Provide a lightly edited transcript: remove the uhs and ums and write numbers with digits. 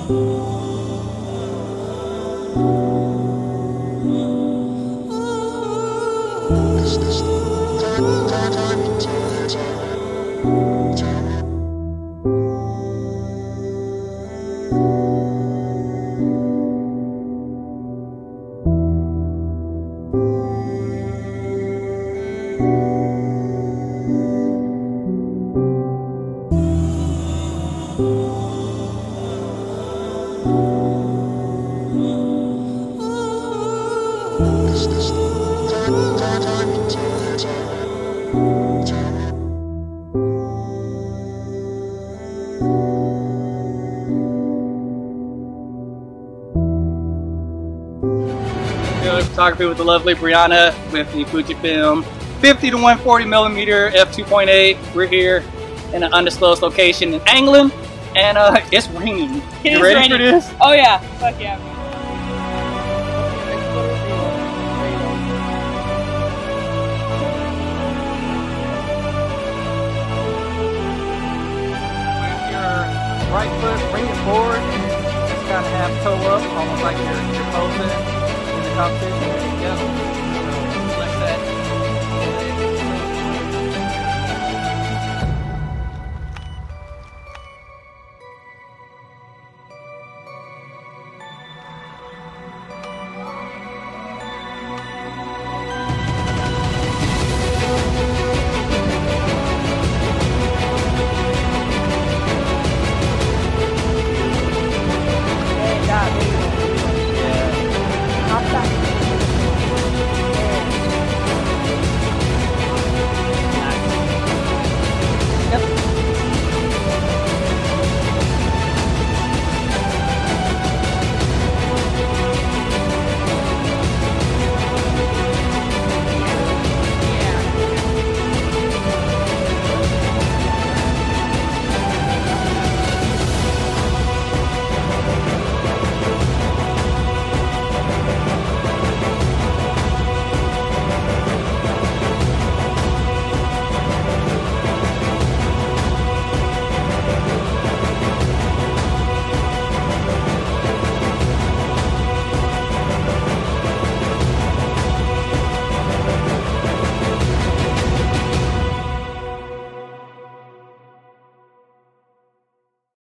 Photography with the lovely Briana with the Fujifilm 50 to 140 millimeter f2.8. We're here in an undisclosed location in England, and it's raining. You ready for this? Oh yeah, fuck yeah. With your right foot, bring it forward. Just kind of have toe up, almost like you're posing in the competition. Yep.